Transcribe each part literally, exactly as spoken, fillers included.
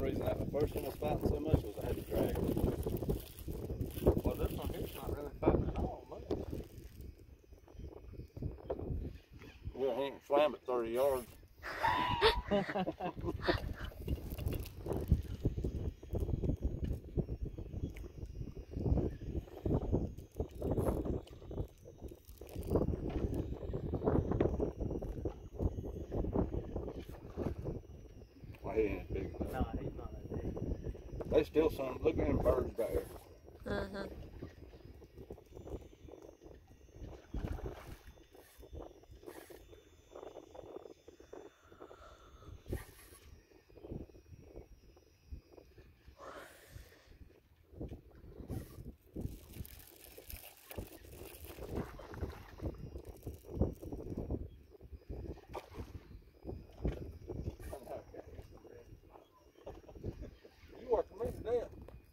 reason that the first one was fighting so much was I had to drag it. Well, this one here's not really fighting at all, much. Yeah, he ain't slammed it thirty yards. Well, he ain't big enough. No, he's not that big. They still some. Look at them birds back there. Uh-huh. You working me to death.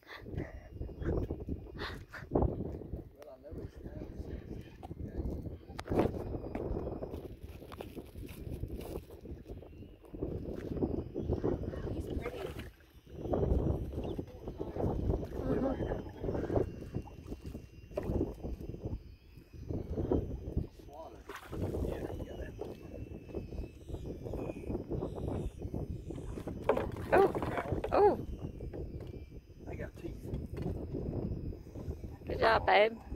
Oh, oh. They got teeth. Good job, babe.